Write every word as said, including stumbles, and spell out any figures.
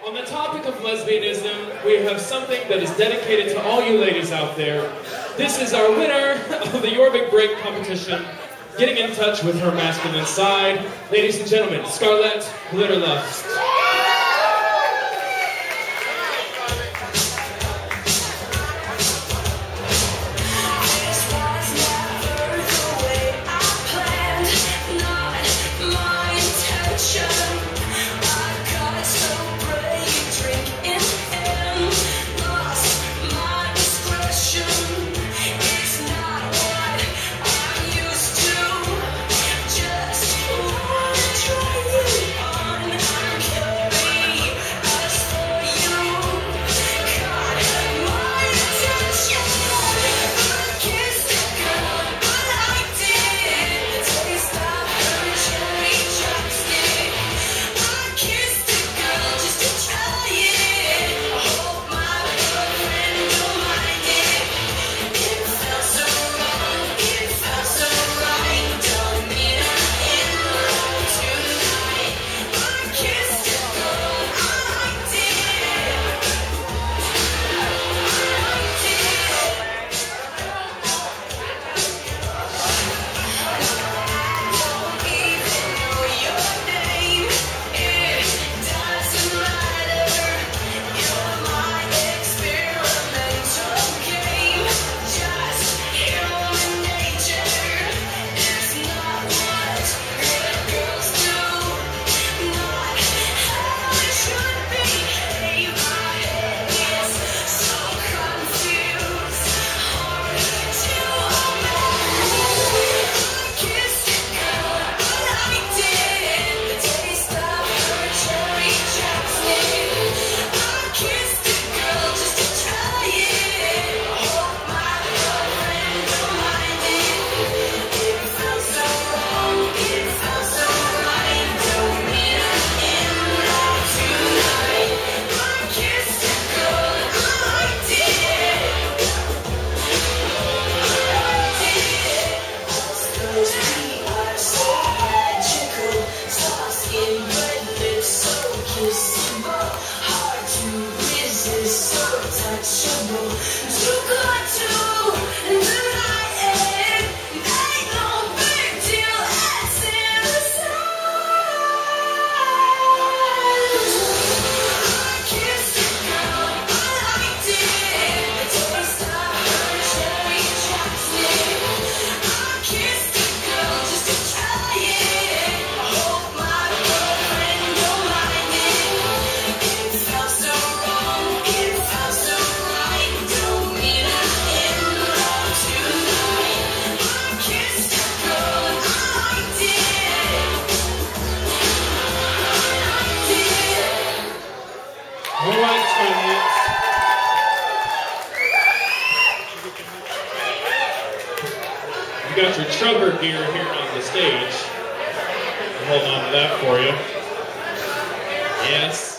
On the topic of lesbianism, we have something that is dedicated to all you ladies out there. This is our winner of the Your Big Break competition, getting in touch with her masculine side. Ladies and gentlemen, Scarlett Glitterlust. You got your trumper gear here on the stage. I'll hold on to that for you. Yes.